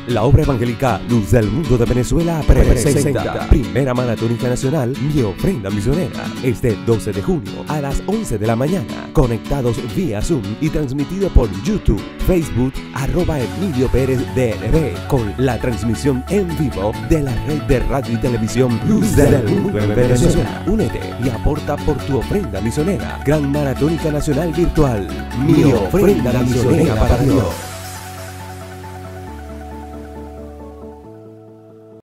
La obra evangélica Luz del Mundo de Venezuela presenta Primera Maratónica Nacional Mi Ofrenda Misionera, este 12 de junio a las 11 de la mañana, conectados vía Zoom y transmitido por YouTube, Facebook, @Emilio Pérez DNB, con la transmisión en vivo de la red de radio y televisión Luz del Mundo en Venezuela. Únete y aporta por tu ofrenda misionera. Gran Maratónica Nacional Virtual, Mi Ofrenda Misionera para Dios.